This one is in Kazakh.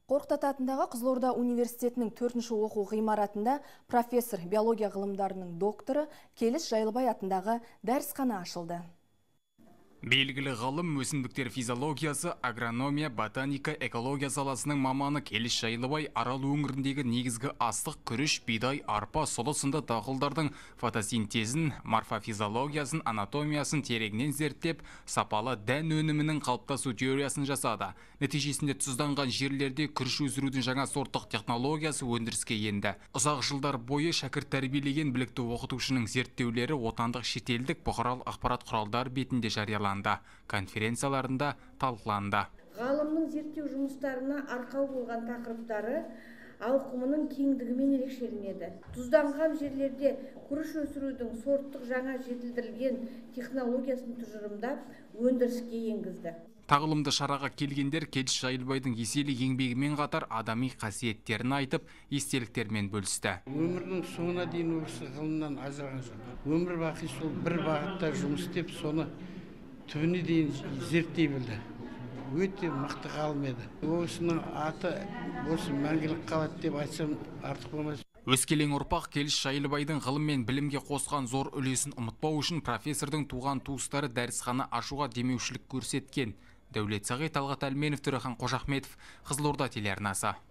Қорқыт Ата атындағы Қызылорда университетінің 4-ші оқу ғимаратында профессор биология ғылымдарының докторы Келіс Жайлыбай атындағы дәрісхана ашылды. Белгілі ғалым, өсімдіктер физиологиясы, агрономия, ботаника, экология саласының маманы Келіс Жайлыбай Арал өңіріндегі негізгі астық, күріш, бидай, арпа, сұлы сынды дақылдардың фотосинтезін, морфофизиологиясын, анатомиясын тереңнен зерттеп, сапалы дән өнімінің қалыптасу теориясын жасады. Нәтижесінде тұзданған жерлерде күріш өсірудің жаңа сорттық технологиясы өндіріске енді. Ұзақ жылдар бойы шәкірт тәрбиелеген білікті оқытушының зерттеулері отандық шетелдік бұқаралық ақпарат құралдар бетінде жарияланды. Конференцияларында талқыланды. Ғалымның зерттеу жұмыстарына арқау болған тақырыптары ауқымының кеңдігімен ерекшеленеді. Тұзданған жерлерде күріш өсірудің сорттық жаңа жетілдірілген технологиясын тұжырымдап, өндіріске енгізді. Тағылымды шараға келгендер Келіс Жайлыбайдың еселі еңбегімен қатар адами қасиеттерін айтып, естеліктермен бөлісті. Өмірінің соңына дейін осы ғылымнан ажыраған жоқ. Өмір бақи сол бір бағытта жұмыс істеп, соны түбіне дейін зерттей білді. Өте мықты ғалым еді. Осының аты осы мәңгілік қалады деп айтсам артық болмас. Өскелең ұрпақ Келіс Жайлыбайдың ғылым мен білімге қосқан зор үлесін ұмытпау үшін профессордың туған туыстары дәрісхана ашуға демеушілік көрсеткен. Дәулет Сағи, Талғат Әлменов, Төрехан Қожахметов, Қызылорда телеарнасы.